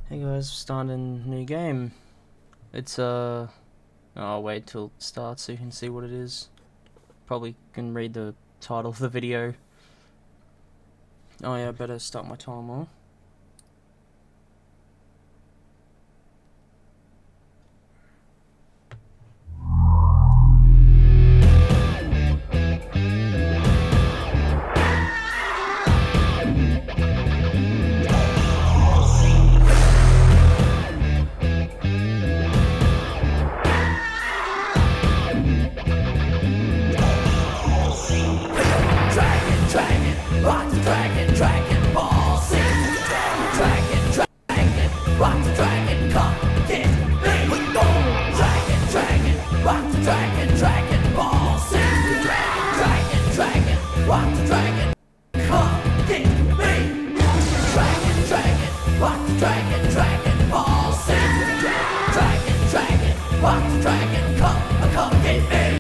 Hey guys, starting a new game. It's I'll wait till it starts so you can see what it is. Probably can read the title of the video. Oh yeah, I better start my timer. Dragon Ball Z. Rock the dragon, come get me. Dragon Ball Z. Dragon, rock the dragon, come get me. Dragon Ball Z. Dragon, rock the dragon, come get me.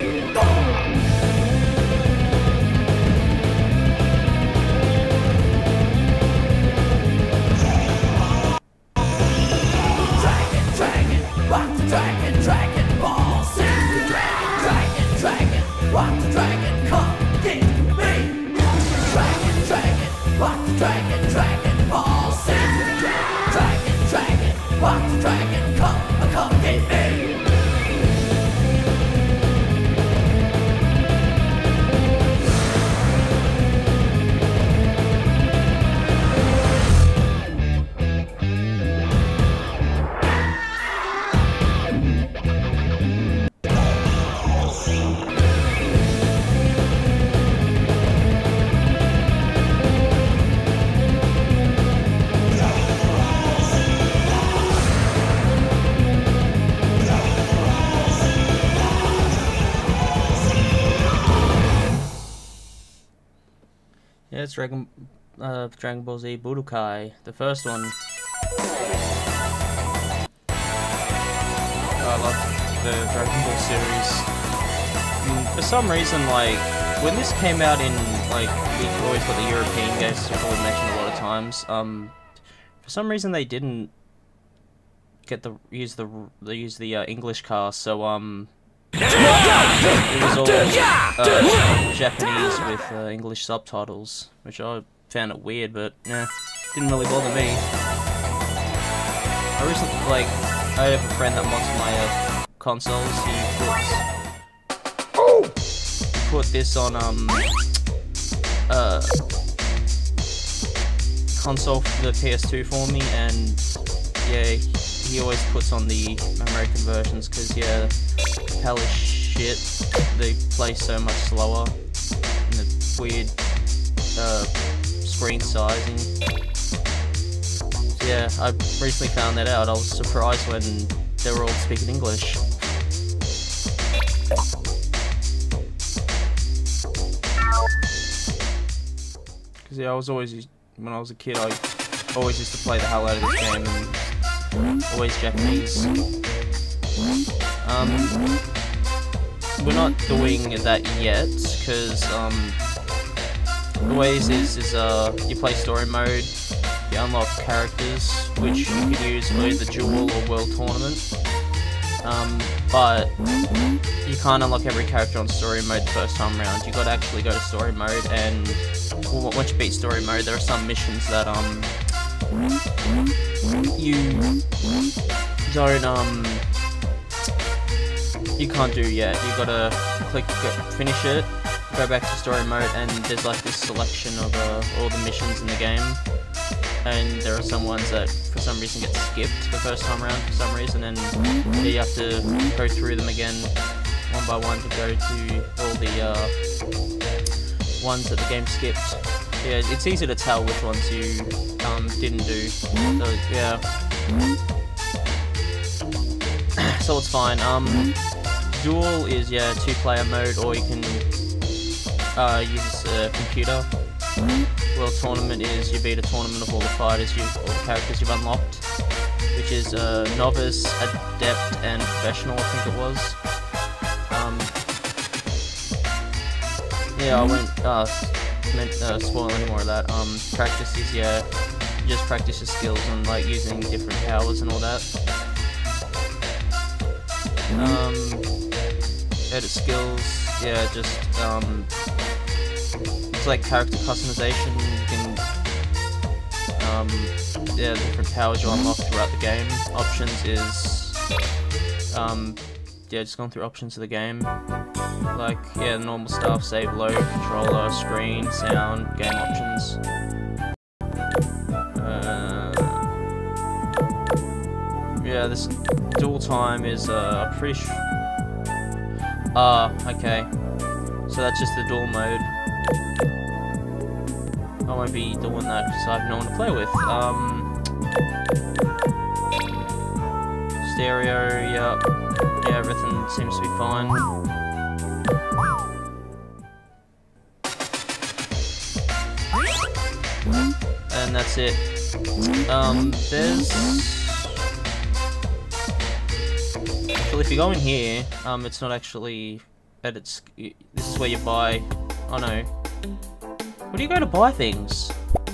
Dragon Ball Z. Dragon, rock the dragon, come get me. Dragon, rock the dragon Ball Z. Dragon, rock the dragon, come get me. Yeah, it's Dragon Ball Z Budokai, the first one. I love the Dragon Ball series. For some reason, like, when this came out in, like, we always got the European games, I've always mentioned a lot of times, for some reason they didn't get use the English cast, so, it was all Japanese with English subtitles, which I found it weird, but didn't really bother me. I recently, like, I have a friend that wants my consoles. He put this on console for the PS2 for me, and yeah, he always puts on the American versions because yeah. Hell is shit, they play so much slower, and the weird screen sizing. So yeah, I recently found that out. I was surprised when they were all speaking English. Because yeah, I was always, when I was a kid, I always used to play the hell out of this game, and always Japanese. We're not doing that yet, because the way this is you play story mode, you unlock characters, which you can use for either duel or world tournament, but you can't unlock every character on story mode the first time around. You gotta actually go to story mode, and once you beat story mode, there are some missions that you can't do yet. You gotta finish it, go back to story mode, and there's like this selection of all the missions in the game, and there are some ones that for some reason get skipped the first time around for some reason, and you have to go through them again one by one to go to all the ones that the game skipped. Yeah, it's easy to tell which ones you didn't do. So yeah. So it's fine. Duel is, yeah, 2-player mode, or you can use a computer. World Tournament is you beat a tournament of all the fighters, all the characters you've unlocked, which is Novice, Adept, and Professional, I think it was. Yeah, I won't spoil any more of that. Practice is, yeah, just practice your skills and like using different powers and all that. Edit skills, yeah, just it's like character customization. You can yeah, different powers you unlock throughout the game. Options is yeah, just going through options of the game. Like, yeah, normal stuff, save load, controller, screen, sound, game options. Yeah, this dual time is pretty okay. So that's just the dual mode. I won't be doing that because I have no one to play with. Stereo, yep. Yeah, everything seems to be fine. And that's it. There's... Well, if you go in here, it's not actually... This is where you buy... Oh no. Where do you go to buy things?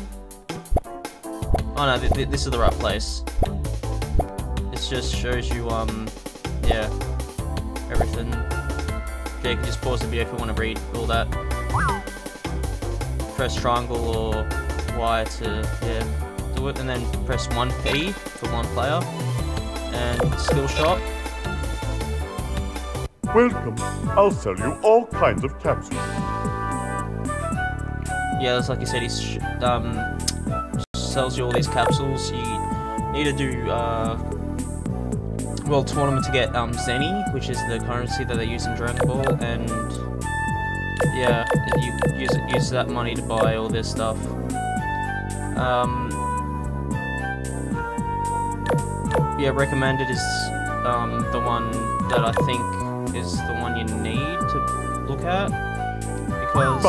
Oh no, this is the right place. It just shows you, yeah, everything. Yeah, you can just pause the video if you want to read all that. Press triangle or Y to, yeah, do it, and then press 1P for one player. And skill shop. Welcome. I'll sell you all kinds of capsules. Yeah, that's like you said, he sells you all these capsules. You need to do, World Tournament to get Zenny, which is the currency that they use in Dragon Ball, and yeah, you use that money to buy all this stuff. Yeah, recommended is the one that I think is the one you need to look at, because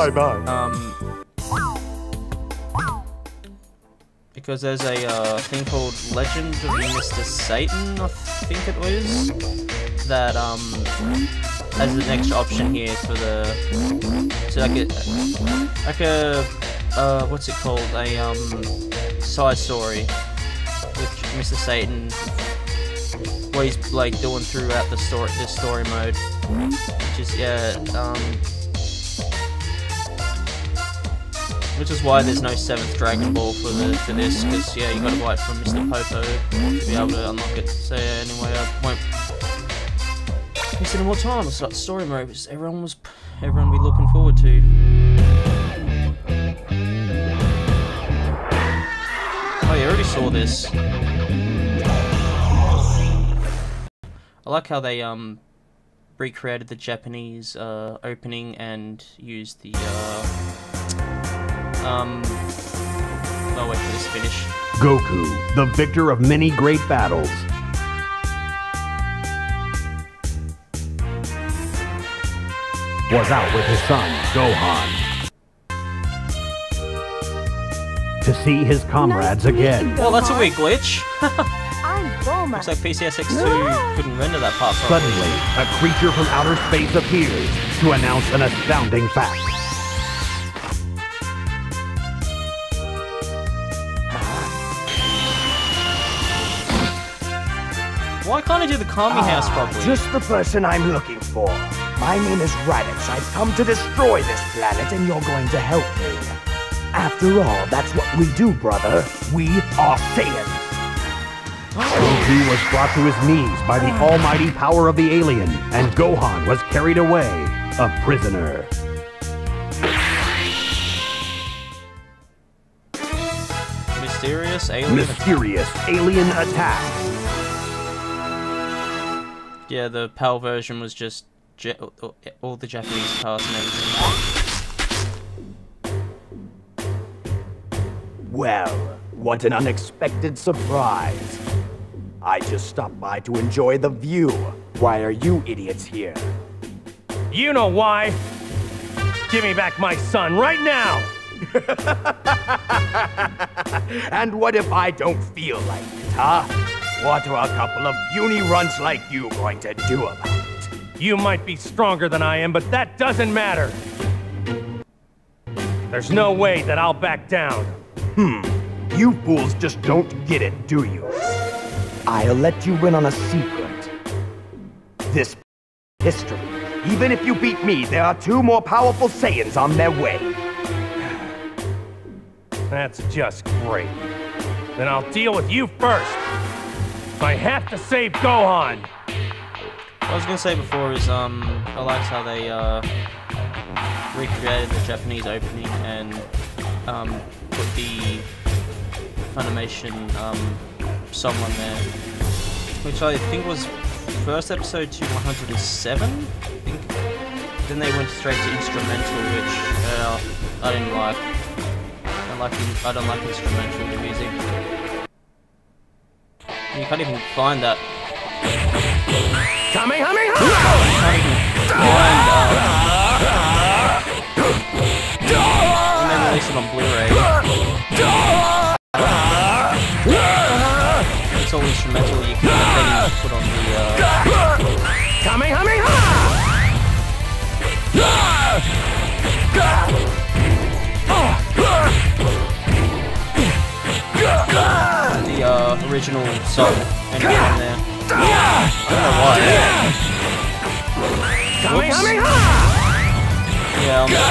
because there's a thing called Legend of Mr. Satan, I think it was, that has the next option here for the, so like a what's it called, a side story with Mr. Satan, what he's like doing throughout this story mode, which is, yeah, which is why there's no 7th Dragon Ball for this, because yeah, you gotta buy it from Mr. Popo to be able to unlock it. So yeah, anyway, I won't waste any more time. I'll start the story mode, which everyone will be looking forward to. Oh yeah, I already saw this. I like how they recreated the Japanese opening and used the I'll wait for this to finish. Goku, the victor of many great battles. Was out with his son, Gohan. To see his comrades again. Well, that's a weird glitch. I'm Bulma. Looks like PCSX2 couldn't render that part properly. Suddenly, a creature from outer space appears to announce an astounding fact. Why can't I do the Kami House properly? Just the person I'm looking for. My name is Raditz. I've come to destroy this planet, and you're going to help me. After all, that's what we do, brother. We are Saiyans. Goku was brought to his knees by the almighty power of the alien, and Gohan was carried away, a prisoner. Mysterious alien attack. Yeah, the PAL version was just all the Japanese cast and everything. Well, what an unexpected surprise. I just stopped by to enjoy the view. Why are you idiots here? You know why. Give me back my son right now! And what if I don't feel like it, huh? What are a couple of puny runts like you going to do about it? You might be stronger than I am, but that doesn't matter. There's no way that I'll back down. You fools just don't get it, do you? I'll let you in on a secret. This history. Even if you beat me, there are 2 more powerful Saiyans on their way. That's just great. Then I'll deal with you first. I have to save Gohan. What I was gonna say before is I liked how they recreated the Japanese opening and put the Funimation song on there, which I think was first episode to 107, I think. Then they went straight to instrumental, which I didn't like. I don't like instrumental music. You can't even find that. Kamehameha! And then release it on Blu-ray. It's all instrumental. You can then put on the Kamehameha! original song and put it in there. I don't know why. Kamehameha! Yeah, I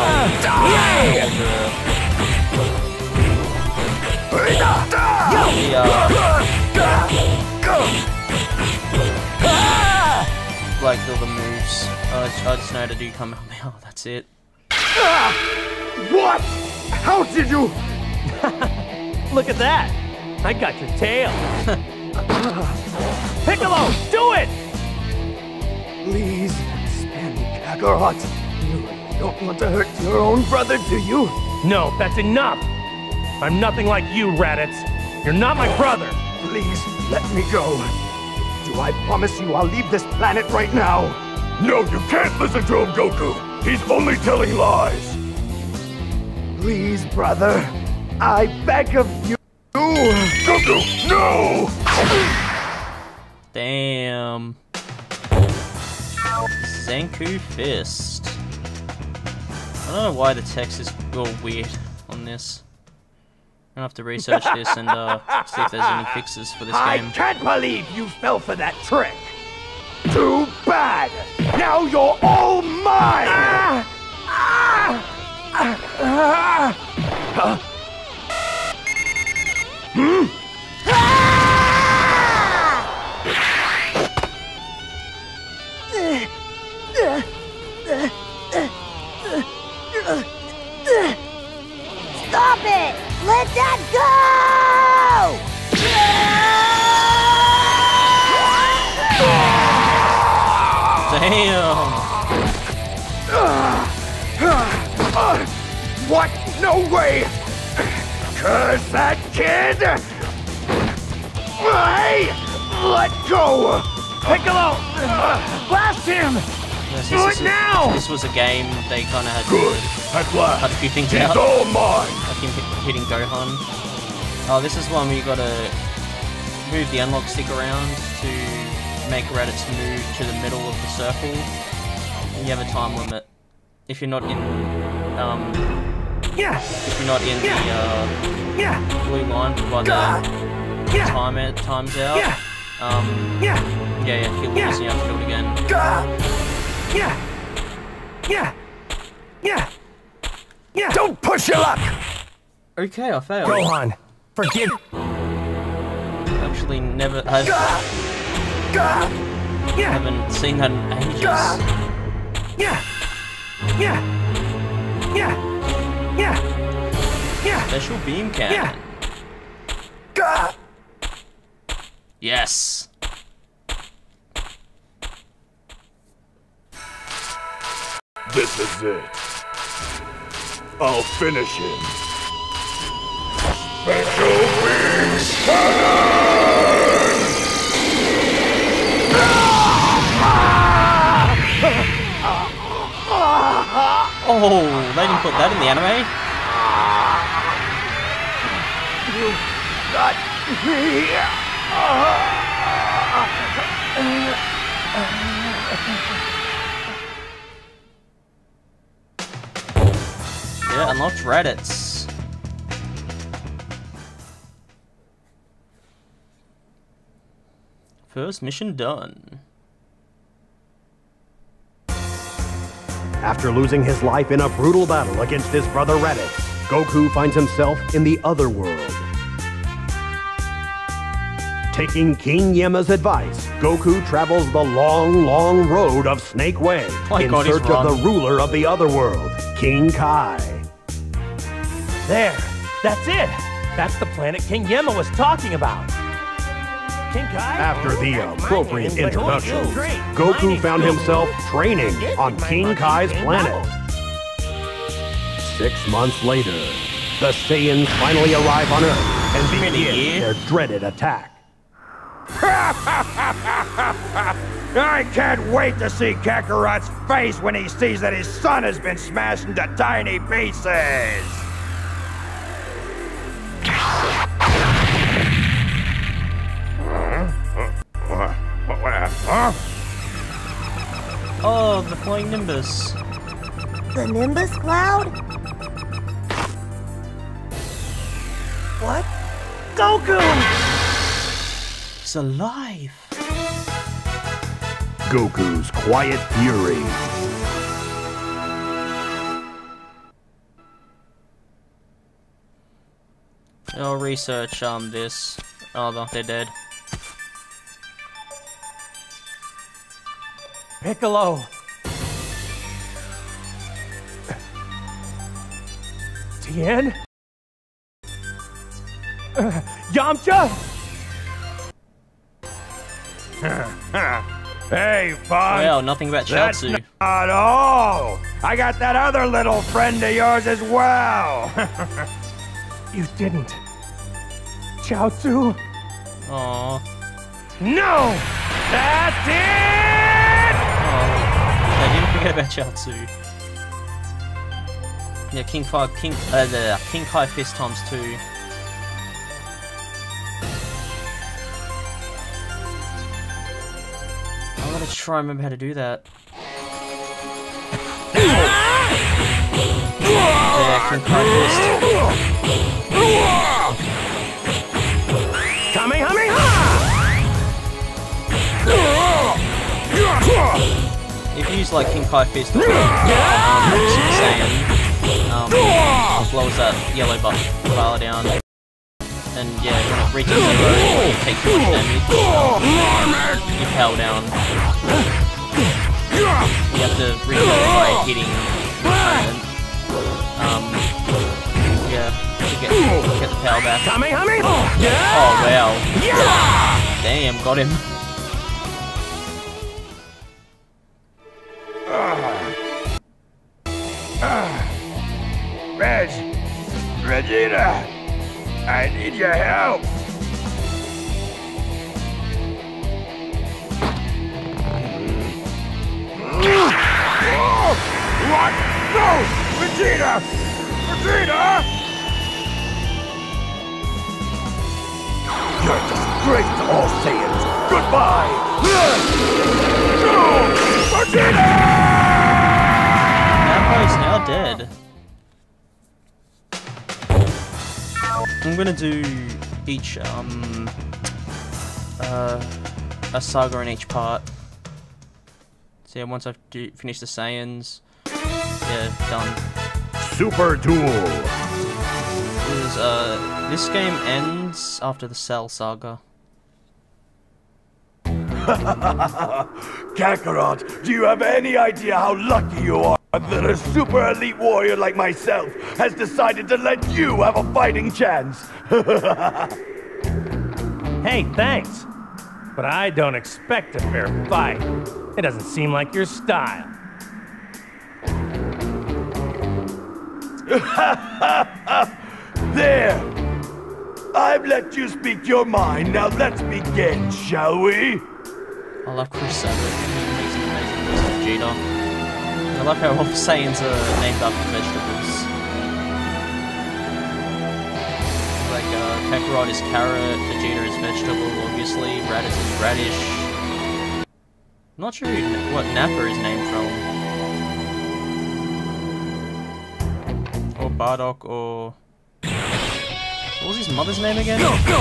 like all the moves. I just know how to do Kamehameha. That's it. What? How did you? Look at that! I got your tail! Piccolo, do it! Please spare me, Kakarot. You don't want to hurt your own brother, do you? No, that's enough! I'm nothing like you, Raditz. You're not my brother! Please, let me go. Do I promise you I'll leave this planet right now? No, you can't listen to him, Goku. He's only telling lies. Please, brother. I beg of you. Goku, no! Damn. Zanku Fist. I don't know why the text is all weird on this. I'm gonna have to research this and see if there's any fixes for this game. I can't believe you fell for that trick. Too bad. Now you're all mine. Stop it! Let that go! Damn! What? No way! Curse that kid! Hey! Let go! Piccolo! Blast him! Yes, Do it now! This was a game they kind of had Good. to At last. cut a few things He's out. all mine. Like him hitting Gohan. Oh, this is one where you gotta move the unlock stick around to make Raditz move to the middle of the circle. And you have a time limit. If you're not in, Yeah! if you're not in the Yeah! blue line by the time's out. Yeah! Yeah, he'll lose and you have to do it again. Yeah! Don't push your luck! Okay, I failed. Gohan, forgive. Actually, never. I Yeah! haven't seen that in ages. Yeah! Yeah! Yeah! Yeah! Yeah! Special beam cannon. Yeah! Yes. This is it. I'll finish him. Special Beams Cannon! Oh, they didn't put that in the anime? You got me. Yeah, unlocked Raditz. First mission done. After losing his life in a brutal battle against his brother Raditz, Goku finds himself in the other world. Taking King Yema's advice, Goku travels the long, long road of Snake Way in search of the ruler of the other world, King Kai. There, that's it. That's the planet King Yema was talking about. King Kai? After the appropriate introduction, Goku found himself training on King Kai's planet. 6 months later, the Saiyans finally arrive on Earth and begin their dreaded attack. I can't wait to see Kakarot's face when he sees that his son has been smashed into tiny pieces! Huh? Oh, the flying Nimbus. The Nimbus Cloud? What? Goku! He's alive. Goku's quiet fury. I'll research this. Oh, no, they're dead. Piccolo. Tien? Yamcha? Hey, Bond! Well, nothing about That's Chaozu. not all! I got that other little friend of yours as well! You didn't. Chaozu? Aww. No! That's it! Oh, I didn't forget about Chaozu. Yeah, King Kai Fist times 2. I'm gonna try and remember how to do that. Yeah, King Kai Fist. Kamehameha! If you use like King Kai Fist or Super Saiyan, blows that yellow bar down. And yeah, when it reaches 0, you take too much damage. You power down. You have to recover by hitting the opponent. Yeah, to get the power back. Oh wow. Damn, got him. Vegeta, I need your help. What? No! Vegeta! Vegeta! You're a disgrace to all Saiyans. Goodbye! No! Vegeta! Nappa's now dead. I'm gonna do each, a saga in each part. So yeah, once I've finished the Saiyans, yeah, done. Super Duel. This game ends after the Cell saga. Kakarot, do you have any idea how lucky you are that a super elite warrior like myself has decided to let you have a fighting chance? Hey, thanks. But I don't expect a fair fight. It doesn't seem like your style. There! I've let you speak your mind, now let's begin, shall we? I love Chris Sabat. He's an amazing voice of Vegeta. I love how all the Saiyans are named after vegetables. Like, Kakarot is carrot, Vegeta is vegetable, obviously, Raditz is radish. I'm not sure what Nappa is named from. Or Bardock or... What was his mother's name again?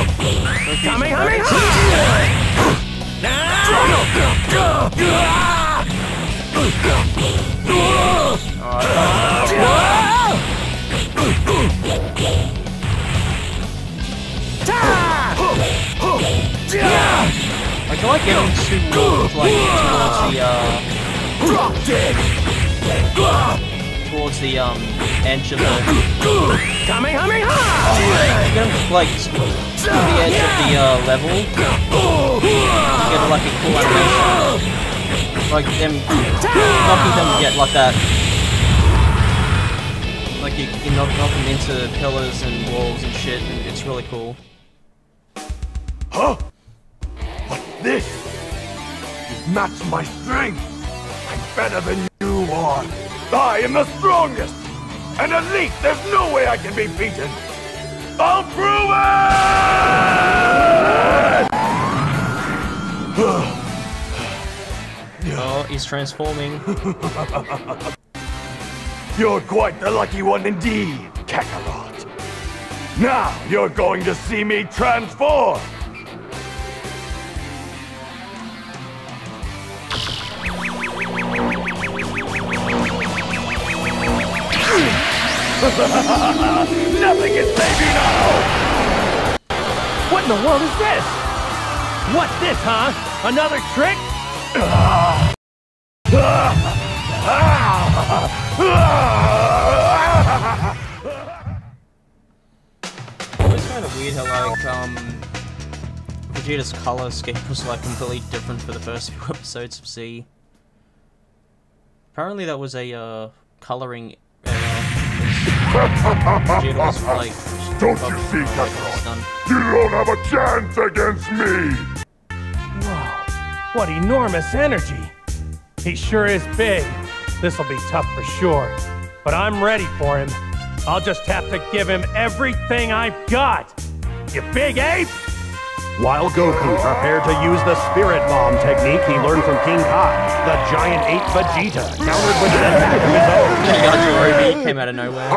I feel like getting towards the edge of the like to the edge of the level, you get like a cool animation, like them knocking them get like that, like you knock them into pillars and walls and shit, and it's really cool. Huh? What's this? You've matched my strength. I'm better than you are. I am the strongest! And at least there's no way I can be beaten! I'll prove it! Oh, he's transforming. You're quite the lucky one indeed, Kakarot. Now you're going to see me transform! Nothing can save you now! What in the world is this? What's this, huh? Another trick? It's kind of weird how like Vegeta's color scheme was like completely different for the first few episodes of Z. Apparently that was a coloring Vegeta was like... Don't you see, Kakarot? You don't have a chance against me! Whoa, what enormous energy! He sure is big. This'll be tough for sure, but I'm ready for him. I'll just have to give him everything I've got! You big ape! While Goku prepared to use the Spirit Bomb technique he learned from King Kai, the giant ape Vegeta countered with an attack of his own. Yajirobe came out of nowhere.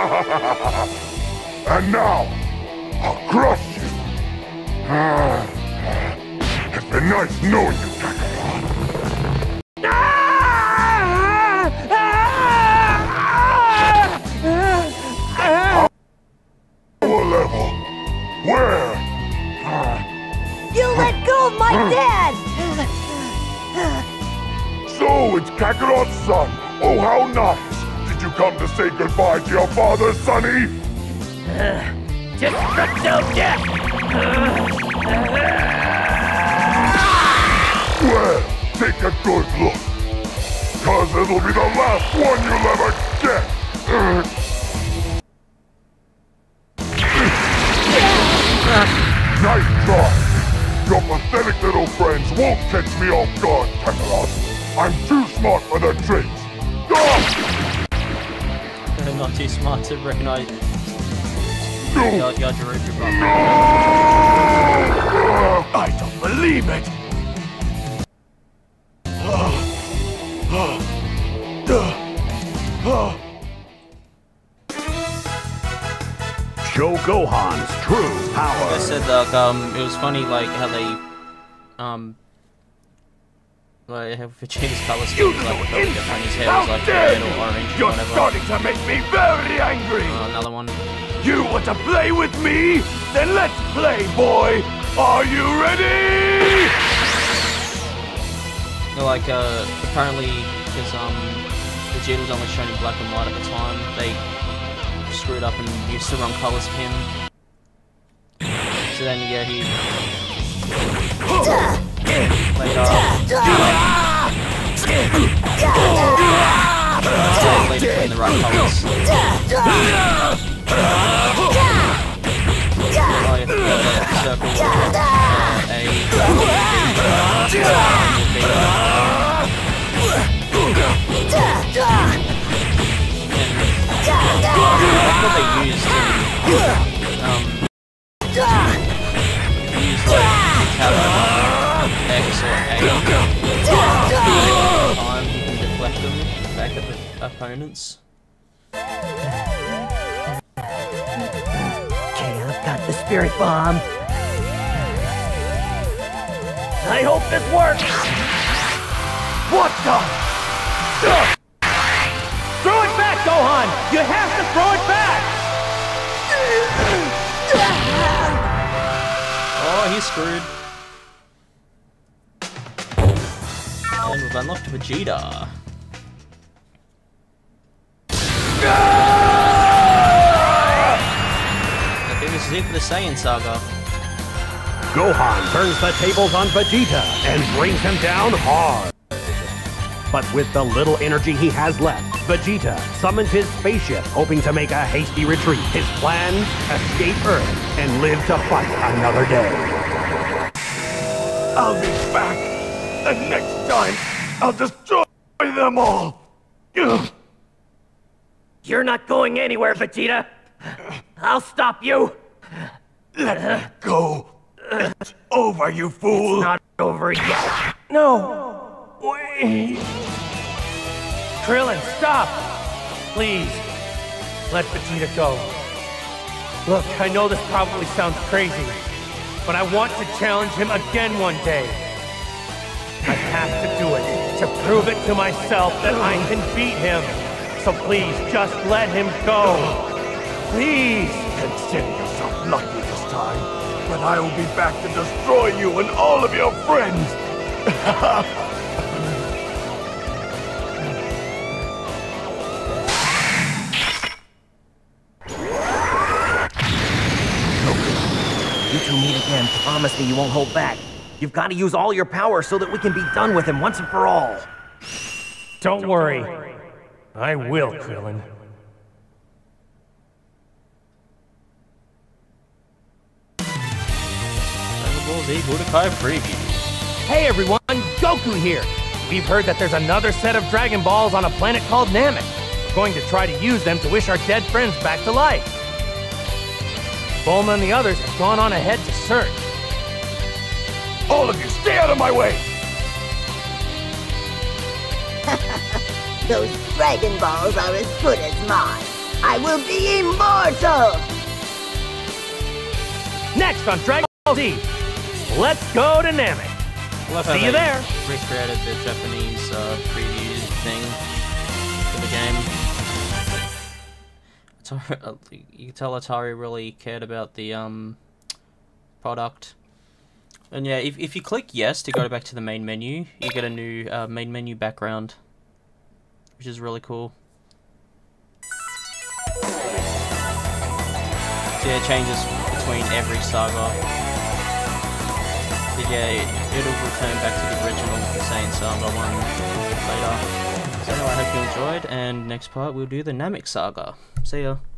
And now, I'll crush you! It's been nice knowing you, Kakarot. Power level? Where? You let go of my dad! So it's Kakarot's son. Oh, how nice. Did you come to say goodbye to your father, Sonny? Just so death! Well, take a good look. Cause it'll be the last one you'll ever get. Nice try. Your pathetic little friends won't catch me off guard, Kakarot. I'm too smart for their tricks. They're not too smart to recognize Yajirobe. I don't believe it. Show Gohan's true power. Like I said, like, it was funny, like, how they, like, how Vegeta's color scheme was, like, totally different. His hair was, like, red or orange or You're whatever. starting to make me very angry. Another one. You want to play with me? Then let's play, boy. Are you ready? Like, apparently, because, Vegeta was only shown in black and white at the time, they screwed up and used the wrong colors for him. So then, yeah, he... later put in the right colors. Oh, yeah, circle, A, that's what they used use like tab X or A time, you can deflect them back at the opponents. got the spirit bomb. I hope this works! What the? Throw it back, Gohan! You have to throw it back! Oh, he's screwed. And we've unlocked Vegeta. I think this is it for the Saiyan Saga. Gohan turns the tables on Vegeta and brings him down hard. But with the little energy he has left, Vegeta summons his spaceship, hoping to make a hasty retreat. His plan, escape Earth and live to fight another day. I'll be back. And next time, I'll destroy them all. You're not going anywhere, Vegeta. I'll stop you. Let me go. It's over, you fool. It's not over yet. No! Wait! Krillin, stop! Please, let Vegeta go. Look, I know this probably sounds crazy, but I want to challenge him again one day. I have to do it, to prove it to myself that I can beat him. So please, just let him go. Please! Consider yourself lucky this time. But I will be back to destroy you and all of your friends! You two meet again. Promise me you won't hold back. You've got to use all your power so that we can be done with him once and for all. Don't worry. I will, Krillin. Dragon Ball Z Budokai preview. Hey everyone, Goku here! We've heard that there's another set of Dragon Balls on a planet called Namek. We're going to try to use them to wish our dead friends back to life. Bulma and the others have gone on ahead to search. All of you, stay out of my way! Those Dragon Balls are as good as mine. I will be immortal! Next on Dragon Ball Z, let's go to Namek. See you there. Recreated the Japanese preview thing for the game. You can tell Atari really cared about the product. And yeah, if you click yes to go back to the main menu, you get a new main menu background, which is really cool. So yeah, it changes between every saga. But yeah, it'll return back to the original Saiyan Saga one later. So anyway, I hope you enjoyed, and next part we'll do the Namek Saga. See ya.